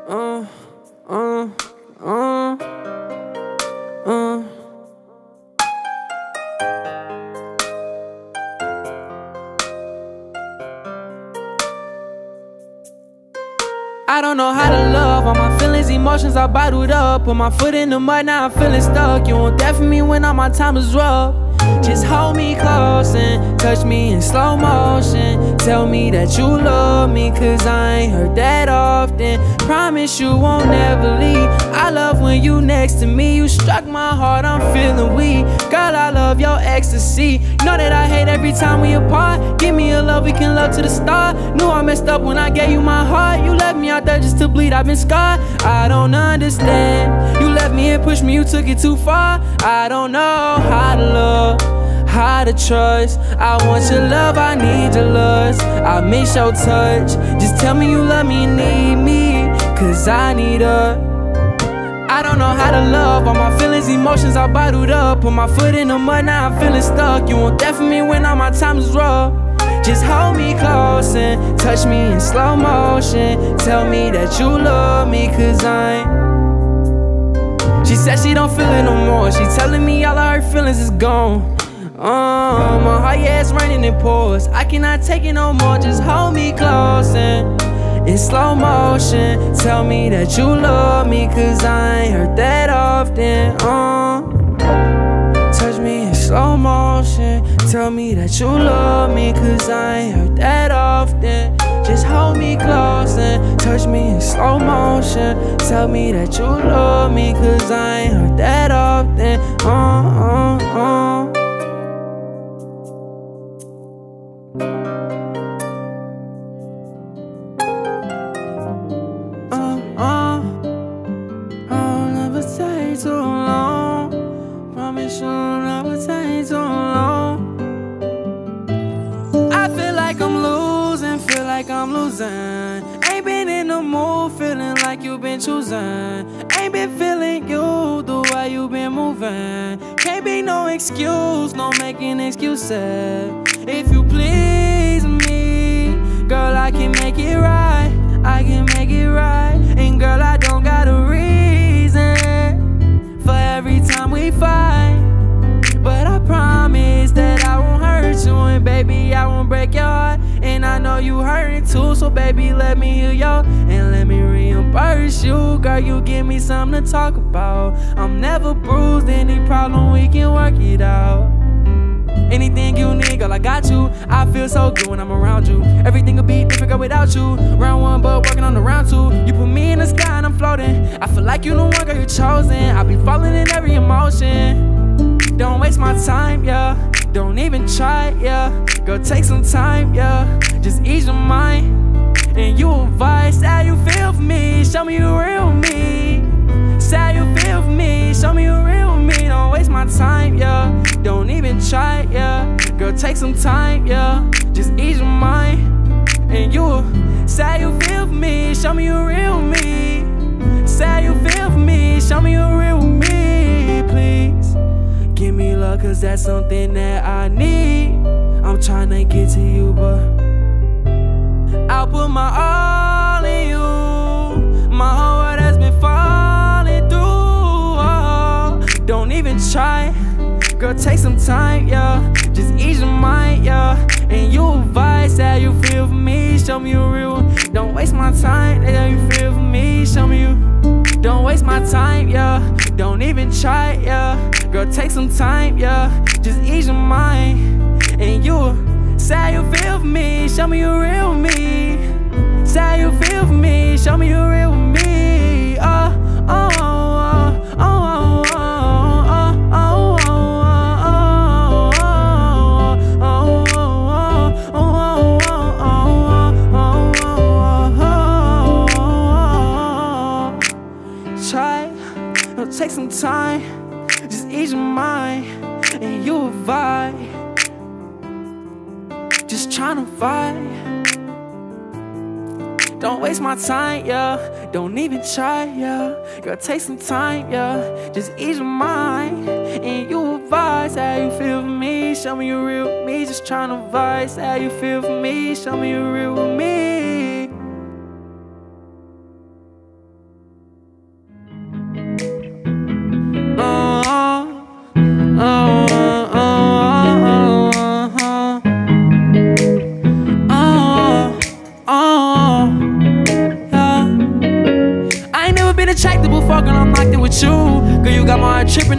uh, uh, uh, uh. I don't know how to love, all my feelings, emotions are bottled up. Put my foot in the mud, now I'm feeling stuck. You won't deafen me when all my time is rough. Just hold me close and touch me in slow motion. Tell me that you love me, cause I ain't heard that often. Promise you won't never leave. I love when you next to me. You struck my heart, I'm feeling weak. Girl, I love your ecstasy. Know that I hate every time we apart. Give me a love we can love to the start. Knew I messed up when I gave you my heart. You left me out there just to bleed, I've been scarred. I don't understand. You left me and pushed me, you took it too far. I don't know how to love, how to trust. I want your love, I need your lust. I miss your touch. Just tell me you love me and need me, cause I need her. I don't know how to love, all my feelings, emotions are bottled up. Put my foot in the mud, now I'm feeling stuck. You won't deafen me when all my time is rough. Just hold me close and touch me in slow motion. Tell me that you love me, cause I ain't. She said she don't feel it no more. She telling me all of her feelings is gone. My heart, yeah, it's raining in pours. I cannot take it no more. Just hold me close and in slow motion. Tell me that you love me, cause I ain't heard that often. Touch me in slow motion. Tell me that you love me, cause I ain't heard that often. Just hold me close and touch me in slow motion. Tell me that you love me, cause I ain't heard that often. I'll never take too long. Promise you'll never take too long. I feel like I'm losing, feel like I'm losing. Ain't been in the mood, feeling like you've been choosing. Ain't been feeling you the way you been moving. Can't be no excuse, no making excuses. If you please me, girl, I can make it right. I can make it right. And girl, I don't got a reason for every time we fight. But I promise that I won't hurt you, and baby, I won't break your heart. And I know you hurting too, so baby, let me heal you and let me reimburse you. Girl, you give me something to talk about. I'm never bruised, any problem, we can work it out. Anything you need, girl, I got you. I feel so good when I'm around you. Everything will be different, girl, without you. Round one, but working on the round two. You put me in the sky and I'm floating. I feel like you the one, girl, you're chosen. I be falling in every emotion. Don't waste my time, yeah. Don't even try, yeah. Girl, take some time, yeah. Just ease your mind. And you advise how you feel for me. Show me you real me. Say how you feel for me. Show me you real me. Don't waste my time, yeah. Don't even try, yeah. Girl, take some time, yeah. Just ease your mind. And you say how you feel for me. Show me you real me. Say how you feel for me. Show me you real me, please. Give me love, cause that's something that I need. I'm tryna get to you, but I'll put my all in you. My whole world has been falling through. Don't even try. Girl, take some time, yeah. Just ease your mind, yeah. And you advise how you feel for me. Show me you real. Don't waste my time. How you feel for me. Show me you. Don't waste my time, yeah. Don't even try, yeah. Girl, take some time, yeah. Just ease your mind. And you say how you feel for me. Show me you real me. Say how you feel for me. Show me you real me. Oh, oh, oh, oh, oh, oh. Take some time, just ease your mind, and you'll vibe. Just tryna vibe. Don't waste my time, yeah. Don't even try, yeah. Girl, take some time, yeah. Just ease your mind, and you'll vibe. How you feel for me? Show me you real me. Just tryna vibe. How you feel for me? Show me you real me.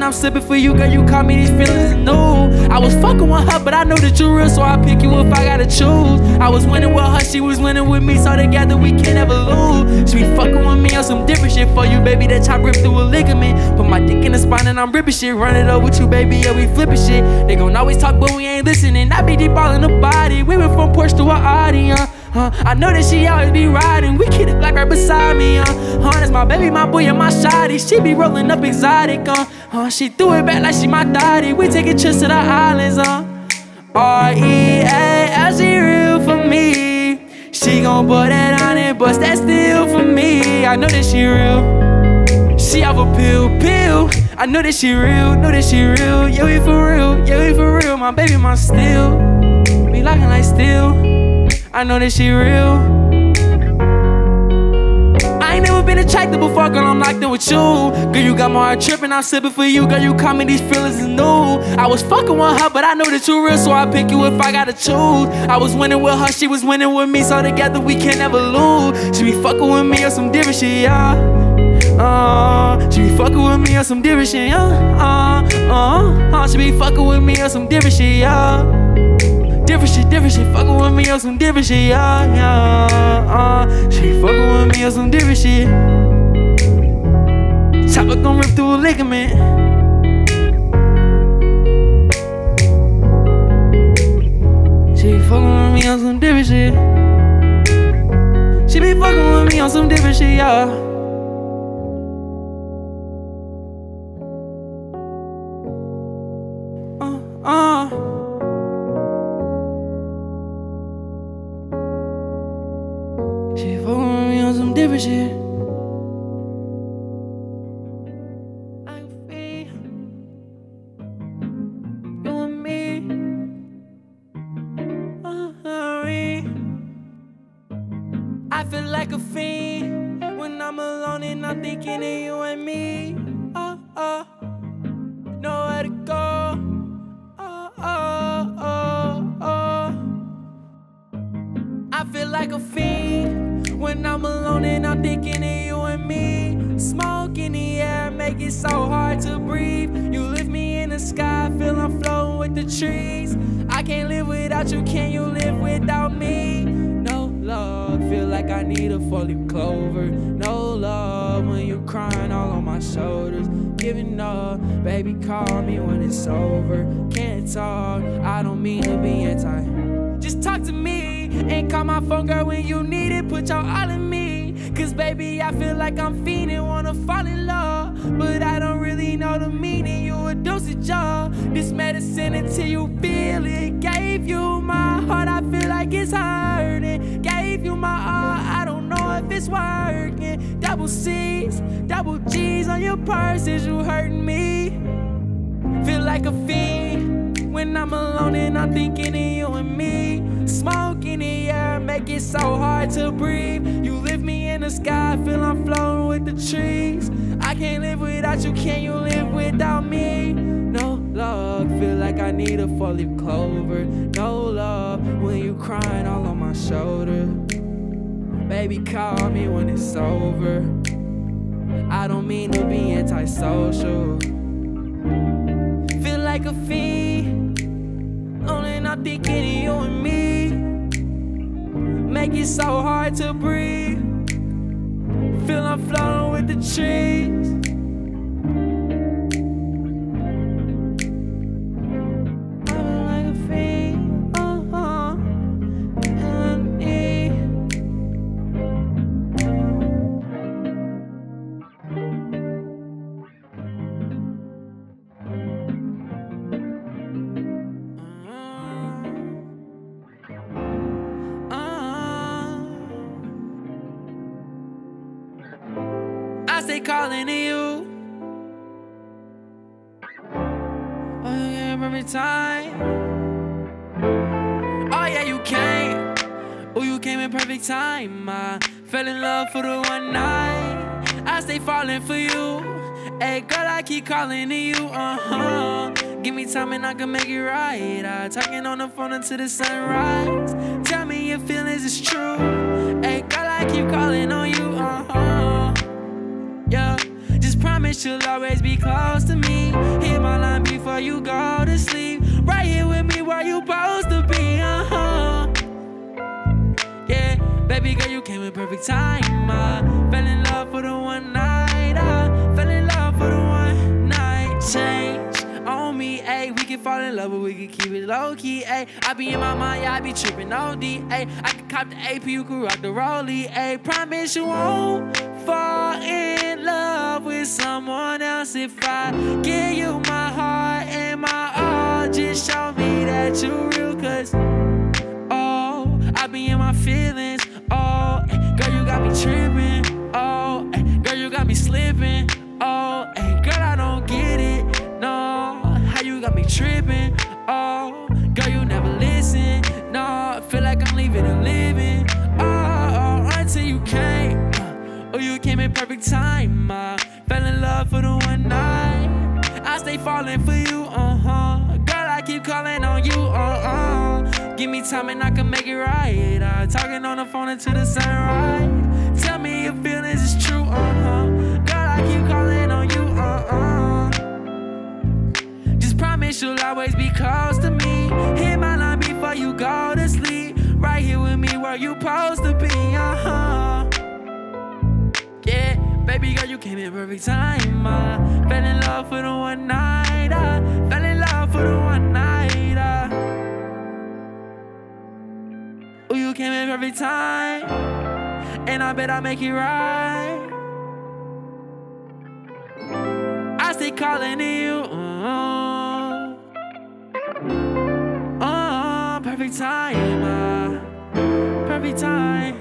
I'm sipping for you, girl, you caught me, these feelings is new. I was fucking with her, but I know that you real, so I pick you if I gotta choose. I was winning with her, she was winning with me, so together we can't ever lose. She be fucking with me on some different shit for you, baby, that chop rip through a ligament. Put my dick in the spine and I'm ripping shit, run it up with you, baby, yeah, we flipping shit. They gon' always talk, but we ain't listening. I be deep all in the body, we went from Porsche to an Audi, I know that she always be riding, we keep the black right beside me, that's my baby, my boy, and my shawty. She be rolling up exotic, she threw it back like she my daddy. We taking trips to the islands, R-E-A-L, she real for me. She gon' put that on it, bust that still for me. I know that she real. She off a pill. I know that she real, Yeah, we for real, my baby, my steel. Be locking like steel. I know that she real. I ain't never been attracted before, girl, I'm locked in with you. Girl, you got my heart tripping, I'm sipping for you. Girl, you caught me, these feelings is new. I was fucking with her, but I know that you real, so I pick you if I gotta choose. I was winning with her, she was winning with me, so together we can't ever lose. She be fucking with me on some different shit, yeah. She be fucking with me on some different shit, yeah. She be fucking with me on some different shit, yeah. Different shit, fucking with me on some different shit, yeah. She fucking with me on some different shit. Chopper gon' rip through a ligament. She be fucking with me on some different shit. She be fucking with me on some different shit, yeah. She fucking with me on some different shit. I can feel you and me. I feel like a fiend when I'm alone and I'm thinking of you and me. Nowhere to go. I feel like a fiend when I'm alone and I'm thinking of you and me. Smoke in the air, make it so hard to breathe. You lift me in the sky, feel I'm floating with the trees. I can't live without you, can you live without me? No love, feel like I need a four-leaf clover. No love when you crying all on my shoulders. Giving up, baby, call me when it's over. Can't talk, I don't mean to be anti. Just talk to me and call my phone, girl, when you need it. Put your all in me, cause baby, I feel like I'm fiending, wanna fall in love, but I don't really know the meaning. You a dosage, y'all. This medicine until you feel it. Gave you my heart, I feel like it's hurting. Gave you my all, I don't know if it's working. Double C's, double G's on your purse, is you hurting me? Feel like a fiend when I'm alone and I'm thinking of you and me. Smoke in the air, make it so hard to breathe. You lift me in the sky, feel I'm floating with the trees. I can't live without you, can you live without me? No love, feel like I need a four-leaf clover. No love when you crying all on my shoulder. Baby, call me when it's over. I don't mean to be antisocial. Feel like a fiend, only not thinking of you and me. Make it so hard to breathe. Feel I'm floating with the trees. I stay calling to you. Oh, you came every time. Oh yeah, you came. Oh, you came in perfect time. I fell in love for the one night. I stay falling for you. Hey girl, I keep calling to you. Give me time and I can make it right. I talking on the phone until the sunrise. Tell me your feelings is true. Hey girl, I keep calling on you. Yeah, just promise Promise you'll always be close to me. Hit my line before you go to sleep. Right here with me where you supposed to be, Yeah, baby girl, you came in perfect time. Fell in love for the one night. Fell in love for the one night. Change on me, ayy. We can fall in love, but we can keep it low key, ayy. I be in my mind, yeah, I be tripping OD, ayy. I can cop the AP, you can rock the rollie, ayy. Promise you won't fall in love with someone else if I give you my heart and my all. Just show me that you real, cause oh, I be in my feelings, oh, girl, you got me tripping, oh, girl, you got me slipping, oh, girl, I don't get it, no, how you got me tripping, oh, girl, you never listen, no, I feel like I'm leaving and living, oh, until you came, oh, you came in perfect time, fell in love for the one night, I stay falling for you, girl, I keep calling on you, give me time and I can make it right, talking on the phone until the sunrise, tell me your feelings is true, girl, I keep calling on you, just promise you'll always be close to me, hit my line before you go to sleep, right here with me where you supposed to be, yeah, baby girl, you came in perfect time, fell in love for the one night, fell in love for the one night, ooh, you came in perfect time, and I bet I'll make it right, I stay calling you, perfect time, perfect time.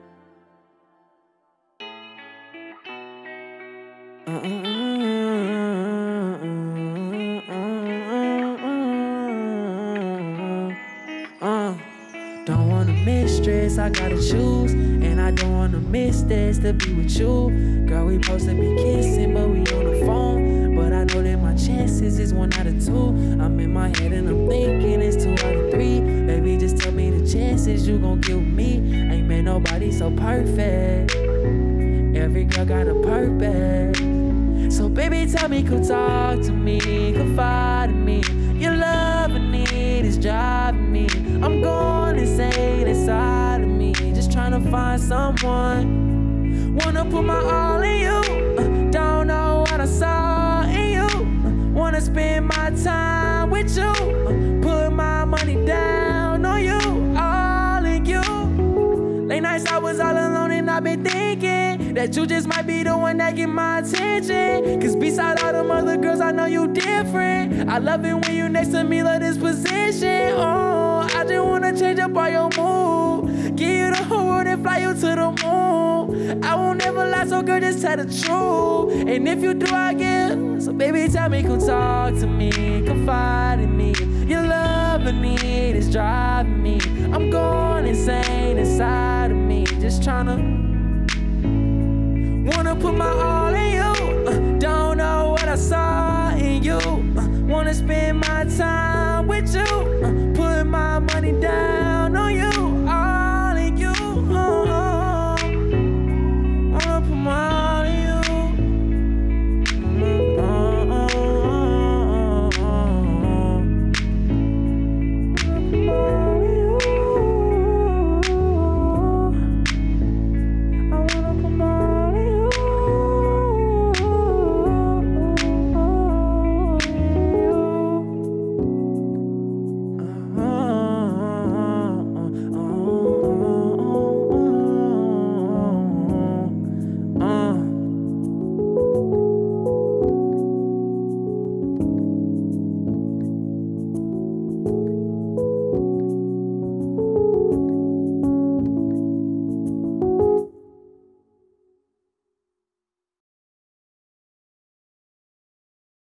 Don't wanna miss stress, I gotta choose. And I don't wanna miss this to be with you. Girl, we supposed to be kissing, but we on the phone. But I know that my chances is 1 out of 2. I'm in my head and I'm thinking it's 2 out of 3. Baby, just tell me the chances you gon' give me. Ain't made nobody so perfect. Every girl got a purpose. So baby, tell me, come talk to me, confide in me. Your love and need is driving me. I'm going insane inside of me, just trying to find someone. Wanna put my all in you, don't know what I saw in you. Wanna spend my time with you, put my money down on you, all in you. Late nights I was all alone and I've been thinking that you just might be the one that get my attention. Cause beside all them other girls, I know you different. I love it when you next to me, love this position. Oh, I just wanna change up all your mood, give you the whole world and fly you to the moon. I won't ever lie, so girl, just tell the truth. And if you do, I give. So baby, tell me, come talk to me, confide in me. Your love and need is driving me. I'm going insane inside of me, just tryna wanna put my all